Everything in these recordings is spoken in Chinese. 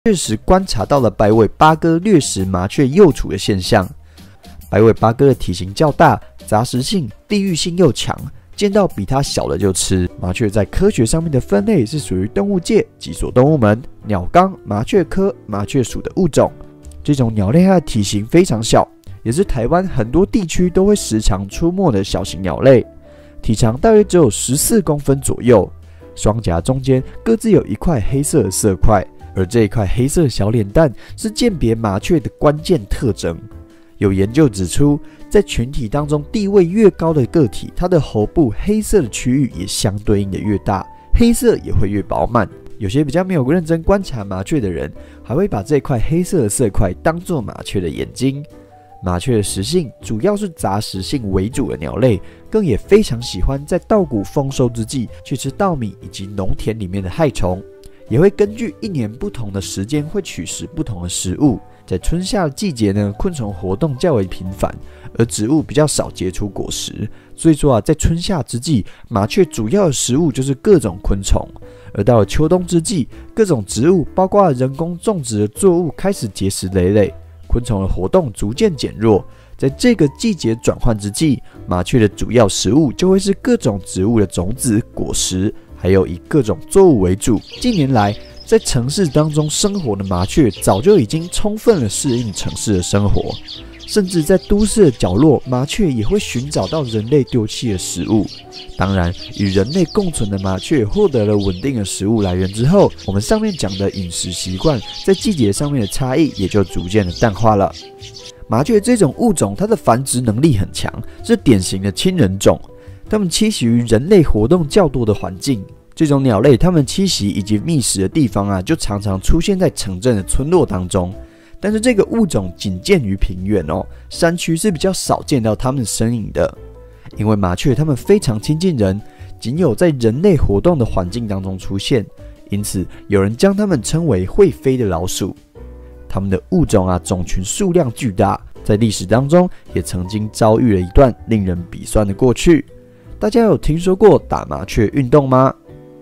确实观察到了白尾八哥掠食麻雀幼雏的现象。白尾八哥的体型较大，杂食性、地域性又强，见到比它小的就吃。麻雀在科学上面的分类是属于动物界脊索动物门鸟纲麻雀科麻雀属的物种。这种鸟类它的体型非常小，也是台湾很多地区都会时常出没的小型鸟类，体长大约只有14公分左右，双颊中间各自有一块黑色的色块。而这一块黑色小脸蛋是鉴别麻雀的关键特征。有研究指出，在群体当中地位越高的个体，它的喉部黑色的区域也相对应的越大，黑色也会越饱满。有些比较没有认真观察麻雀的人，还会把这块黑色的色块当作麻雀的眼睛。麻雀的食性主要是杂食性为主的鸟类，更也非常喜欢在稻谷丰收之际去吃稻米以及农田里面的害虫。也会根据一年不同的时间会取食不同的食物。在春夏的季节呢，昆虫活动较为频繁，而植物比较少结出果实，所以说在春夏之际，麻雀主要的食物就是各种昆虫。而到了秋冬之际，各种植物包括了人工种植的作物开始结实累累，昆虫的活动逐渐减弱。在这个季节转换之际，麻雀的主要食物就会是各种植物的种子、果实，还有以各种作物为主。近年来，在城市当中生活的麻雀早就已经充分的适应城市的生活，甚至在都市的角落，麻雀也会寻找到人类丢弃的食物。当然，与人类共存的麻雀获得了稳定的食物来源之后，我们上面讲的饮食习惯在季节上面的差异也就逐渐的淡化了。麻雀这种物种，它的繁殖能力很强，是典型的亲人种。它们栖息于人类活动较多的环境。这种鸟类，它们栖息以及觅食的地方就常常出现在城镇的村落当中。但是这个物种仅见于平原山区是比较少见到它们身影的。因为麻雀它们非常亲近人，仅有在人类活动的环境当中出现，因此有人将它们称为会飞的老鼠。它们的物种种群数量巨大，在历史当中也曾经遭遇了一段令人鼻酸的过去。大家有听说过打麻雀运动吗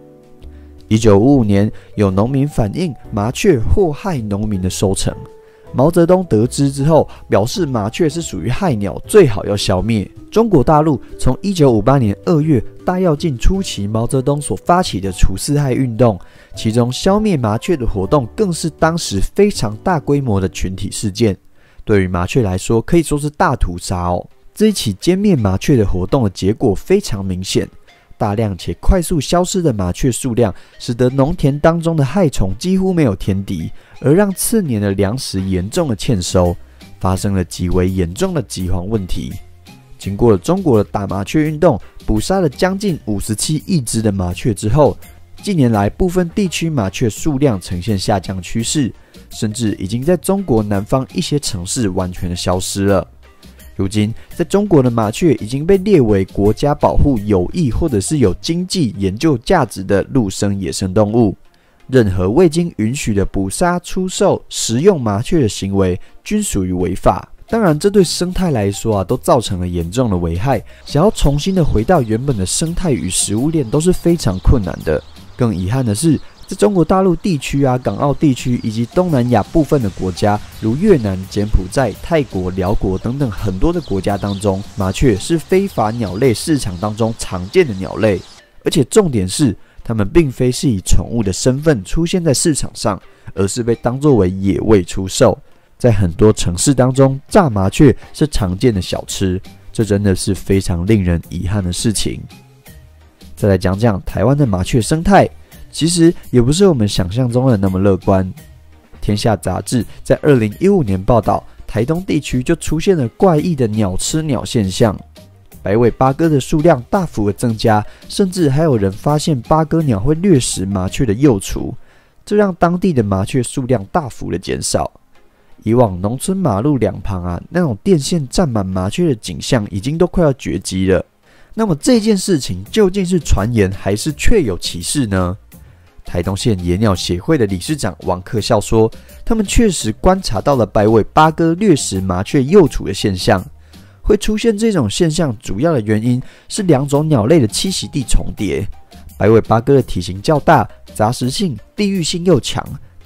？1955年，有农民反映麻雀祸害农民的收成。毛泽东得知之后，表示麻雀是属于害鸟，最好要消灭。中国大陆从1958年2月大跃进初期，毛泽东所发起的除四害运动，其中消灭麻雀的活动更是当时非常大规模的群体事件。对于麻雀来说，可以说是大屠杀这一起歼灭麻雀的活动的结果非常明显。大量且快速消失的麻雀数量，使得农田当中的害虫几乎没有天敌，而让次年的粮食严重的欠收，发生了极为严重的饥荒问题。经过了中国的打麻雀运动，捕杀了将近57亿只的麻雀之后，近年来部分地区麻雀数量呈现下降趋势，甚至已经在中国南方一些城市完全的消失了。如今，在中国的麻雀已经被列为国家保护有益或者是有经济研究价值的陆生野生动物。任何未经允许的捕杀、出售、食用麻雀的行为，均属于违法。当然，这对生态来说都造成了严重的危害。想要重新的回到原本的生态与食物链，都是非常困难的。更遗憾的是，在中国大陆地区港澳地区以及东南亚部分的国家，如越南、柬埔寨、泰国、辽国等等很多的国家当中，麻雀是非法鸟类市场当中常见的鸟类，而且重点是，它们并非是以宠物的身份出现在市场上，而是被当作为野味出售。在很多城市当中，炸麻雀是常见的小吃，这真的是非常令人遗憾的事情。再来讲讲台湾的麻雀生态。其实也不是我们想象中的那么乐观。天下杂志在2015年报道，台东地区就出现了怪异的鸟吃鸟现象，白尾八哥的数量大幅的增加，甚至还有人发现八哥鸟会掠食麻雀的幼雏，这让当地的麻雀数量大幅的减少。以往农村马路两旁那种电线站满麻雀的景象，已经都快要绝迹了。那么这件事情究竟是传言还是确有其事呢？台东县野鸟协会的理事长王克孝说，他们确实观察到了白尾八哥掠食麻雀幼雏的现象。会出现这种现象，主要的原因是两种鸟类的栖息地重叠。白尾八哥的体型较大，杂食性、地域性又强，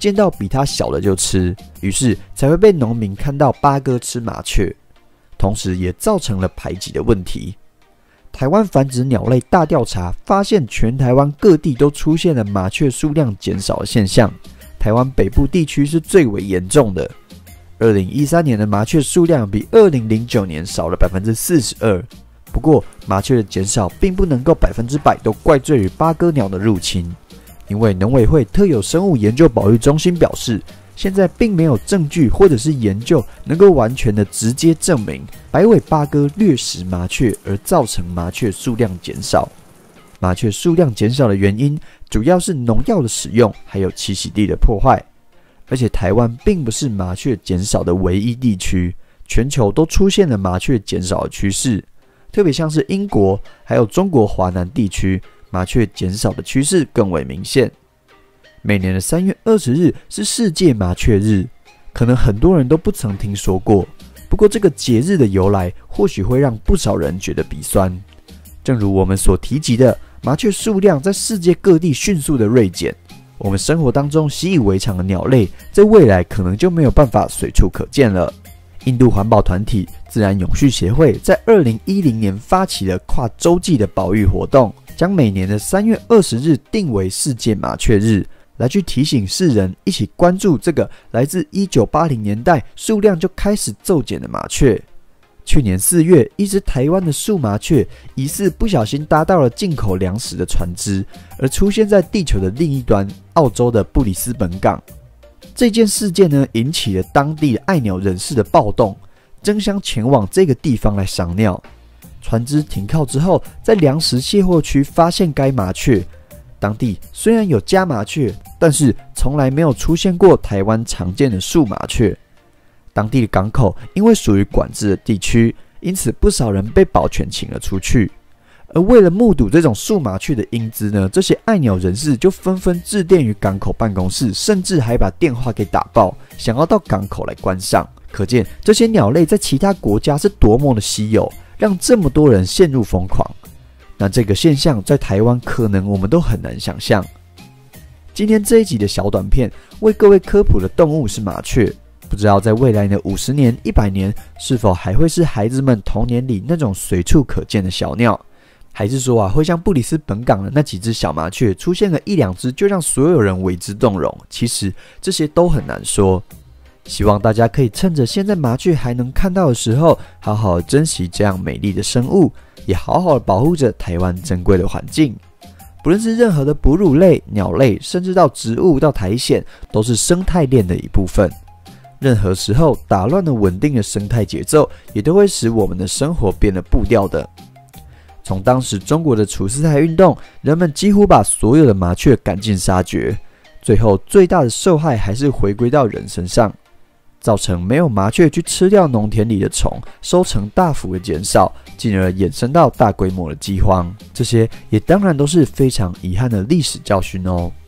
见到比它小的就吃，于是才会被农民看到八哥吃麻雀，同时也造成了排挤的问题。台湾繁殖鸟类大调查发现，全台湾各地都出现了麻雀数量减少的现象，台湾北部地区是最为严重的。2013年的麻雀数量比2009年少了 42%。不过，麻雀的减少并不能够100%都怪罪于八哥鸟的入侵，因为农委会特有生物研究保育中心表示，现在并没有证据或者是研究能够完全的直接证明白尾八哥掠食麻雀而造成麻雀数量减少。麻雀数量减少的原因主要是农药的使用，还有栖息地的破坏。而且台湾并不是麻雀减少的唯一地区，全球都出现了麻雀减少的趋势。特别像是英国还有中国华南地区，麻雀减少的趋势更为明显。每年的3月20日是世界麻雀日，可能很多人都不曾听说过。不过这个节日的由来，或许会让不少人觉得鼻酸。正如我们所提及的，麻雀数量在世界各地迅速的锐减，我们生活当中习以为常的鸟类，在未来可能就没有办法随处可见了。印度环保团体自然永续协会在2010年发起了跨洲际的保育活动，将每年的3月20日定为世界麻雀日，来去提醒世人一起关注这个来自1980年代数量就开始骤减的麻雀。去年4月，一只台湾的树麻雀疑似不小心搭到了进口粮食的船只，而出现在地球的另一端，澳洲的布里斯本港。这件事件呢，引起了当地的爱鸟人士的暴动，争相前往这个地方来赏鸟。船只停靠之后，在粮食卸货区发现该麻雀。当地虽然有家麻雀，但是从来没有出现过台湾常见的树麻雀。当地的港口因为属于管制的地区，因此不少人被保全请了出去。而为了目睹这种树麻雀的英姿呢，这些爱鸟人士就纷纷致电于港口办公室，甚至还把电话给打爆，想要到港口来观赏。可见这些鸟类在其他国家是多么的稀有，让这么多人陷入疯狂。那这个现象在台湾可能我们都很难想象。今天这一集的小短片为各位科普的动物是麻雀，不知道在未来的50年、100年，是否还会是孩子们童年里那种随处可见的小鸟，还是说会像布里斯本港的那几只小麻雀出现了1、2只就让所有人为之动容？其实这些都很难说。希望大家可以趁着现在麻雀还能看到的时候，好好珍惜这样美丽的生物，也好好的保护着台湾珍贵的环境。不论是任何的哺乳类、鸟类，甚至到植物到苔藓，都是生态链的一部分。任何时候打乱了稳定的生态节奏，也都会使我们的生活变得步调的。从当时中国的楚辞台运动，人们几乎把所有的麻雀赶尽杀绝，最后最大的受害还是回归到人身上，造成没有麻雀去吃掉农田里的虫，收成大幅的减少，进而衍生到大规模的饥荒。这些也当然都是非常遗憾的历史教训哦。